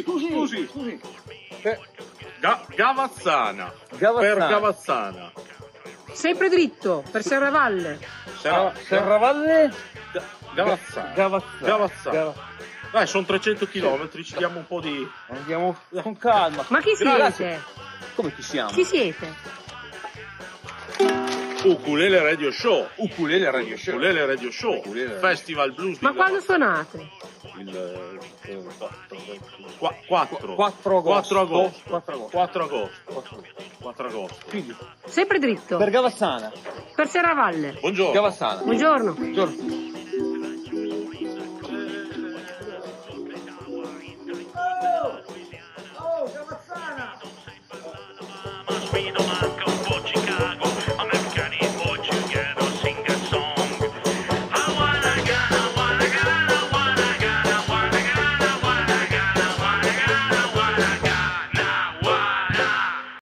Scusi. Gavazzana. Per Gavazzana. Sempre dritto, per Serravalle. Serravalle? Gavazzana. Dai, sono 300 km, ci diamo un po' di... Andiamo con calma. Ma chi siete? Come chi siamo? Chi siete? Ukulele Radio Show. Ukulele Radio Show. Ukulele Radio Show. Festival Blues Ma di quando suonate? il 4 agosto. 4 agosto. Quindi, Sempre dritto, per Gavazzana. per Serravalle. Buongiorno. Gavazzana. Buongiorno. Buongiorno.